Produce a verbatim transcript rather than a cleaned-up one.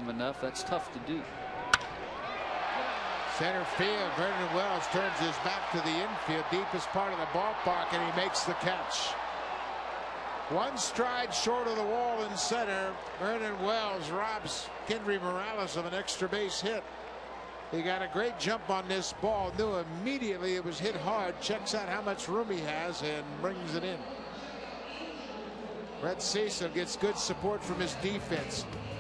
him enough. That's tough to do. Center field, Vernon Wells turns his back to the infield, deepest part of the ballpark, and he makes the catch. One stride short of the wall in center. Vernon Wells robs Kendry Morales of an extra base hit. He got a great jump on this ball, knew immediately it was hit hard, checks out how much room he has, and brings it in. Brett Cecil gets good support from his defense.